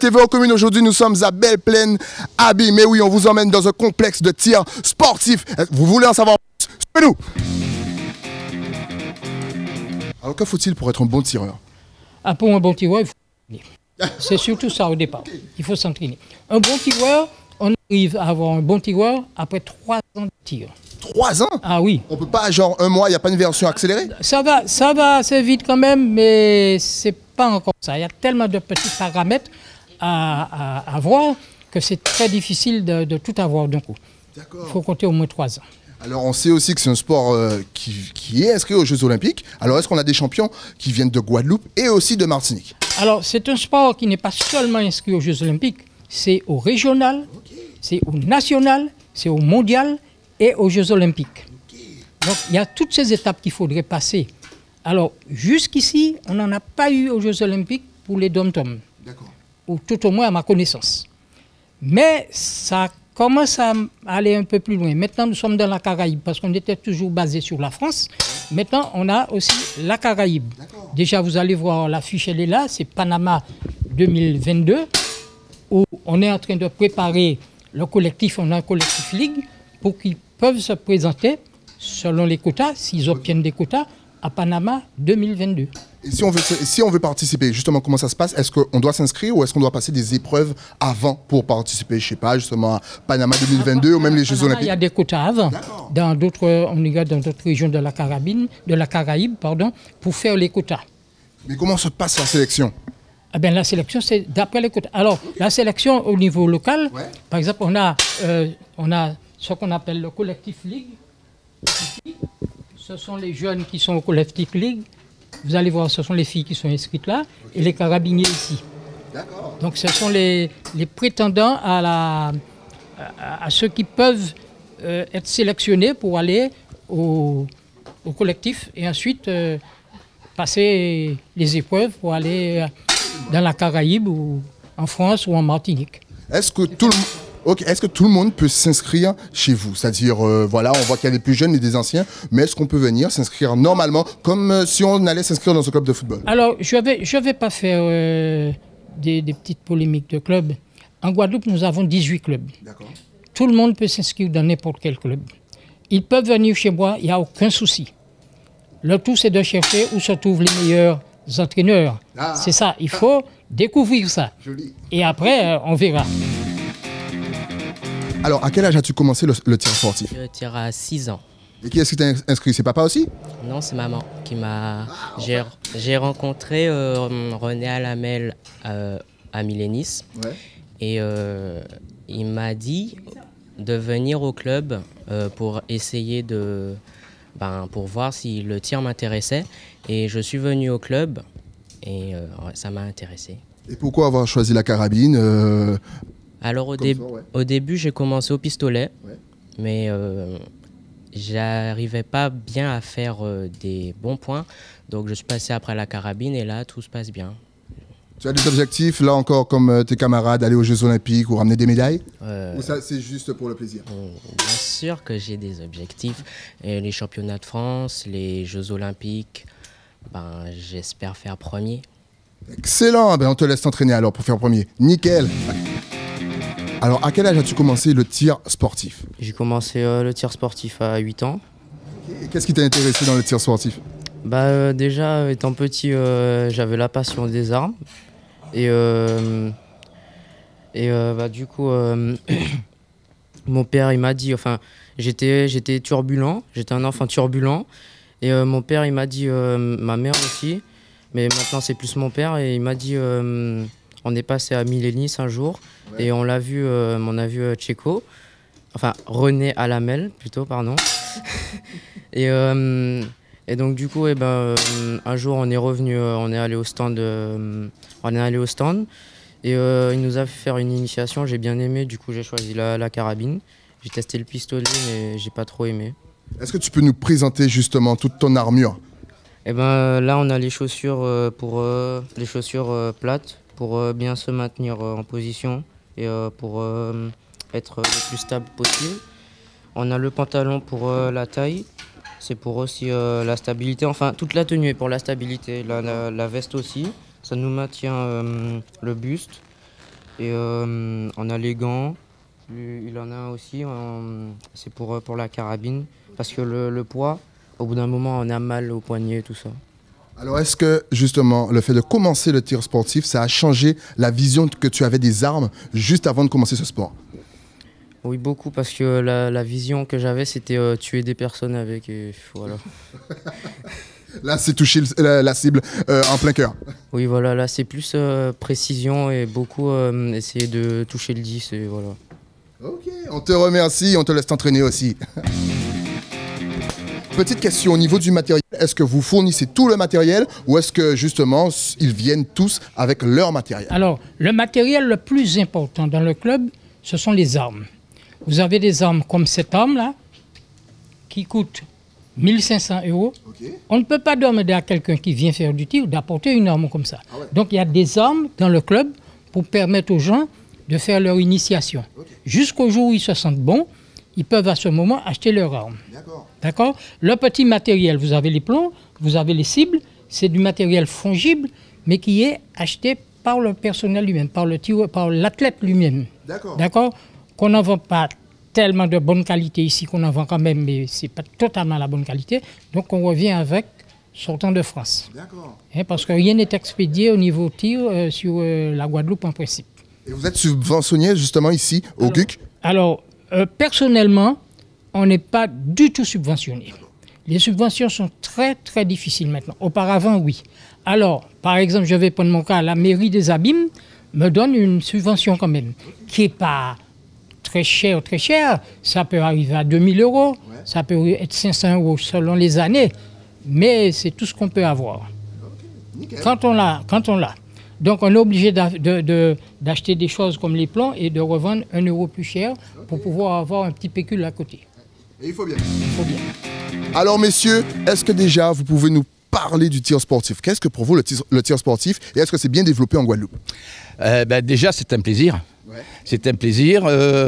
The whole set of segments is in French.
TV aux communes. Aujourd'hui, nous sommes à Belle-Plaine, Abby. Mais oui, on vous emmène dans un complexe de tir sportif. Vous voulez en savoir plus? Suivez-nous. Alors, que faut-il pour être un bon tireur? Pour un bon tireur, il faut s'entraîner. C'est surtout ça au départ. Il faut s'entraîner. Un bon tireur, on arrive à avoir un bon tireur après 3 ans de tir. 3 ans? Ah oui. On peut pas, genre, un mois, il n'y a pas une version accélérée? Ça va assez vite quand même, mais c'est pas encore ça. Il y a tellement de petits paramètres à voir que c'est très difficile de tout avoir d'un coup. Il faut compter au moins 3 ans. Alors, on sait aussi que c'est un sport qui est inscrit aux Jeux Olympiques. Alors, est-ce qu'on a des champions qui viennent de Guadeloupe et aussi de Martinique? Alors, c'est un sport qui n'est pas seulement inscrit aux Jeux Olympiques, c'est au régional, c'est au national, c'est au mondial et aux Jeux Olympiques. Donc, il y a toutes ces étapes qu'il faudrait passer. Alors, jusqu'ici, on n'en a pas eu aux Jeux Olympiques pour les dom-toms. D'accord. Ou tout au moins à ma connaissance. Mais ça commence à aller un peu plus loin. Maintenant, nous sommes dans la Caraïbe parce qu'on était toujours basé sur la France. Maintenant, on a aussi la Caraïbe. Déjà, vous allez voir, l'affiche, elle est là. C'est Panama 2022 où on est en train de préparer le collectif. On a un collectif Ligue pour qu'ils peuvent se présenter selon les quotas, s'ils obtiennent des quotas, à Panama 2022. Et si on veut participer, justement, comment ça se passe? Est-ce qu'on doit s'inscrire ou est-ce qu'on doit passer des épreuves avant pour participer, je ne sais pas, justement, à Panama 2022 ou même les Jeux Olympiques? Il y a des quotas avant. On y va dans d'autres régions de la Caraïbe, pour faire les quotas. Mais comment se passe la sélection? Ah ben, la sélection, c'est d'après les quotas. Alors, la sélection au niveau local, par exemple, on a ce qu'on appelle le collectif Ligue. Ce sont les jeunes qui sont au collectif Ligue. Vous allez voir, ce sont les filles qui sont inscrites là et les carabiniers ici. Donc, ce sont les prétendants à ceux qui peuvent être sélectionnés pour aller au collectif et ensuite passer les épreuves pour aller dans la Caraïbe ou en France ou en Martinique. Est-ce que tout le monde peut s'inscrire chez vous? C'est-à-dire, voilà, on voit qu'il y a des plus jeunes et des anciens, mais est-ce qu'on peut venir s'inscrire normalement, comme si on allait s'inscrire dans un club de football? Alors, je vais pas faire des petites polémiques de clubs. En Guadeloupe, nous avons 18 clubs. Tout le monde peut s'inscrire dans n'importe quel club. Ils peuvent venir chez moi, il n'y a aucun souci. Le tout, c'est de chercher où se trouvent les meilleurs entraîneurs. C'est ça, il faut découvrir ça. Joli. Et après, on verra. Alors, à quel âge as-tu commencé le tir sportif? Je tire à 6 ans. Et qui est-ce qui t'a inscrit? C'est papa aussi? Non, c'est maman qui m'a... J'ai rencontré René Alamel à Milénis. Et il m'a dit de venir au club pour essayer pour voir si le tir m'intéressait. Et je suis venu au club et ça m'a intéressé. Et pourquoi avoir choisi la carabine? Alors au début, j'ai commencé au pistolet, mais j'arrivais pas bien à faire des bons points. Donc je suis passé après la carabine et là, tout se passe bien. Tu as des objectifs, là encore, comme tes camarades, aller aux Jeux Olympiques ou ramener des médailles? Ou ça, c'est juste pour le plaisir? Bien sûr que j'ai des objectifs. Et les championnats de France, les Jeux Olympiques, j'espère faire premier. Excellent, on te laisse t'entraîner alors pour faire premier. Nickel. Alors, à quel âge as-tu commencé le tir sportif? J'ai commencé le tir sportif à 8 ans. Et qu'est-ce qui t'a intéressé dans le tir sportif? Déjà, étant petit, j'avais la passion des armes. Et du coup, mon père, il m'a dit... Enfin, j'étais turbulent, j'étais un enfant turbulent. Et mon père, il m'a dit... ma mère aussi, mais maintenant c'est plus mon père. Et il m'a dit... on est passé à Milénis un jour et on a vu Tchéco, enfin René Alamel plutôt, pardon. et donc du coup, un jour on est revenu, on est allé au stand, et il nous a fait faire une initiation. J'ai bien aimé, du coup j'ai choisi la carabine. J'ai testé le pistolet, mais j'ai pas trop aimé. Est-ce que tu peux nous présenter justement toute ton armure? Là on a les chaussures les chaussures plates, pour bien se maintenir en position et pour être le plus stable possible. On a le pantalon pour la taille, c'est pour aussi la stabilité, enfin toute la tenue est pour la stabilité. La veste aussi, ça nous maintient le buste. Et on a les gants. Il en a un aussi. C'est pour la carabine. Parce que le poids, au bout d'un moment, on a mal au poignet, tout ça. Alors, est-ce que, justement, le fait de commencer le tir sportif, ça a changé la vision que tu avais des armes juste avant de commencer ce sport? Oui, beaucoup, parce que la vision que j'avais, c'était tuer des personnes avec, et voilà. Là, c'est toucher la cible en plein cœur. Oui, voilà, là, c'est plus précision et beaucoup essayer de toucher le 10, et voilà. Ok, on te remercie, on te laisse t'entraîner aussi. Petite question, au niveau du matériel, est-ce que vous fournissez tout le matériel ou est-ce que justement ils viennent tous avec leur matériel? Alors, le matériel le plus important dans le club, ce sont les armes. Vous avez des armes comme cette arme-là, qui coûte 1500 €. Okay. On ne peut pas demander à quelqu'un qui vient faire du tir d'apporter une arme comme ça. Ah ouais. Donc, il y a des armes dans le club pour permettre aux gens de faire leur initiation. Okay. Jusqu'au jour où ils se sentent bons, ils peuvent à ce moment acheter leur arme. D'accord. Le petit matériel, vous avez les plombs, vous avez les cibles, c'est du matériel fongible, mais qui est acheté par le personnel lui-même, par l'athlète lui-même. D'accord. Qu'on n'en vend pas tellement de bonne qualité ici, qu'on en vend quand même, mais ce n'est pas totalement la bonne qualité. Donc on revient avec sortant de France. D'accord. Parce que rien n'est expédié au niveau tir sur la Guadeloupe en principe. Et vous êtes subventionné justement ici, au GUC? Alors, personnellement, on n'est pas du tout subventionné. Les subventions sont très, très difficiles maintenant. Auparavant, oui. Alors, par exemple, je vais prendre mon cas, la mairie des Abîmes me donne une subvention quand même, qui n'est pas très chère, très chère. Ça peut arriver à 2000 €, ça peut être 500 € selon les années, mais c'est tout ce qu'on peut avoir. Quand on l'a. Donc, on est obligé d'acheter des choses comme les plombs et de revendre 1 € plus cher pour pouvoir avoir un petit pécule à côté. Et il faut bien. Alors, messieurs, est-ce que déjà, vous pouvez nous parler du tir sportif? Qu'est-ce que pour vous le tir sportif et est-ce que c'est bien développé en Guadeloupe? Déjà, c'est un plaisir. Ouais. C'est un plaisir,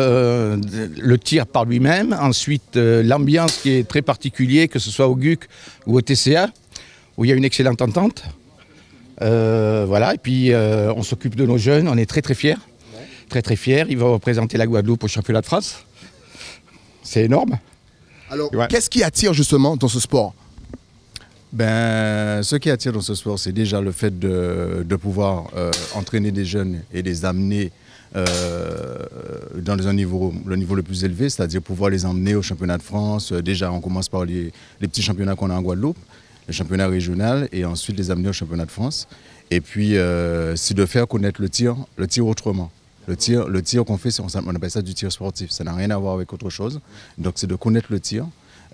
le tir par lui-même. Ensuite, l'ambiance qui est très particulière, que ce soit au GUC ou au TCA, où il y a une excellente entente. Voilà, et puis on s'occupe de nos jeunes, on est très très fiers. Très très fiers. Ils vont représenter la Guadeloupe au championnat de France. C'est énorme. Alors, qu'est-ce qui attire justement dans ce sport? Ce qui attire dans ce sport, c'est déjà le fait de pouvoir entraîner des jeunes et les amener dans le niveau le plus élevé, c'est-à-dire pouvoir les emmener au championnat de France. Déjà, on commence par les petits championnats qu'on a en Guadeloupe, le championnat régional, et ensuite les amener au championnat de France. Et puis, c'est de faire connaître le tir autrement. Le tir qu'on fait, on appelle ça du tir sportif. Ça n'a rien à voir avec autre chose. Donc, c'est de connaître le tir.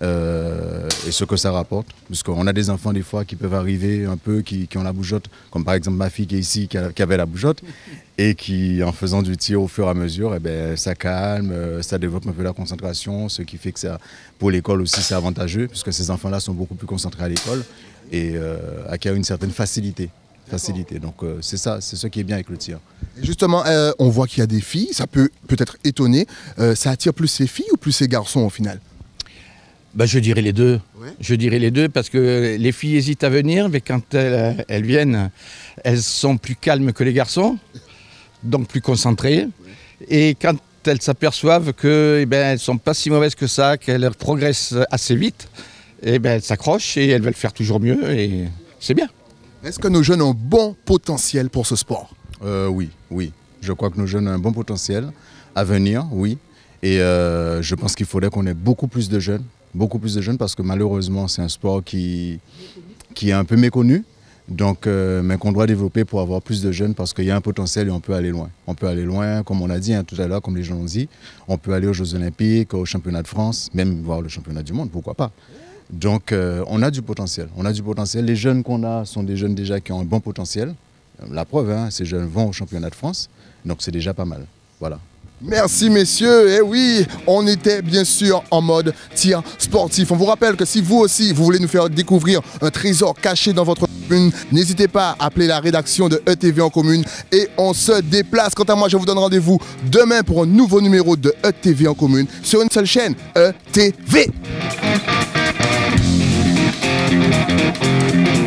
Et ce que ça rapporte, puisqu'on a des enfants des fois qui peuvent arriver un peu, qui ont la bougeotte, comme par exemple ma fille qui est ici, qui avait la bougeotte, et qui en faisant du tir au fur et à mesure, ça calme, ça développe un peu la concentration, ce qui fait que ça, pour l'école aussi c'est avantageux, puisque ces enfants-là sont beaucoup plus concentrés à l'école et acquièrent une certaine facilité. Donc c'est ça, c'est ce qui est bien avec le tir. Et justement, on voit qu'il y a des filles, ça peut peut-être étonner, ça attire plus les filles ou plus les garçons au final? Je dirais les deux. Ouais. Je dirais les deux parce que les filles hésitent à venir, mais quand elles viennent, elles sont plus calmes que les garçons, donc plus concentrées. Ouais. Et quand elles s'aperçoivent qu'elles ne sont pas si mauvaises que ça, qu'elles progressent assez vite, elles s'accrochent et elles veulent faire toujours mieux et c'est bien. Est-ce que nos jeunes ont un bon potentiel pour ce sport? Oui. Je crois que nos jeunes ont un bon potentiel à venir, oui. Et je pense qu'il faudrait qu'on ait beaucoup plus de jeunes parce que malheureusement c'est un sport qui est un peu méconnu, donc, mais qu'on doit développer pour avoir plus de jeunes parce qu'il y a un potentiel et on peut aller loin. On peut aller loin, comme on a dit tout à l'heure, comme les gens l'ont dit, on peut aller aux Jeux Olympiques, au championnat de France, même voir le championnat du monde, pourquoi pas. Donc on a du potentiel, Les jeunes qu'on a sont des jeunes déjà qui ont un bon potentiel. La preuve, ces jeunes vont au championnat de France, donc c'est déjà pas mal. Voilà. Merci messieurs, et oui, on était bien sûr en mode tir sportif. On vous rappelle que si vous aussi, vous voulez nous faire découvrir un trésor caché dans votre commune, n'hésitez pas à appeler la rédaction de ETV en commune et on se déplace. Quant à moi, je vous donne rendez-vous demain pour un nouveau numéro de ETV en commune sur une seule chaîne, ETV.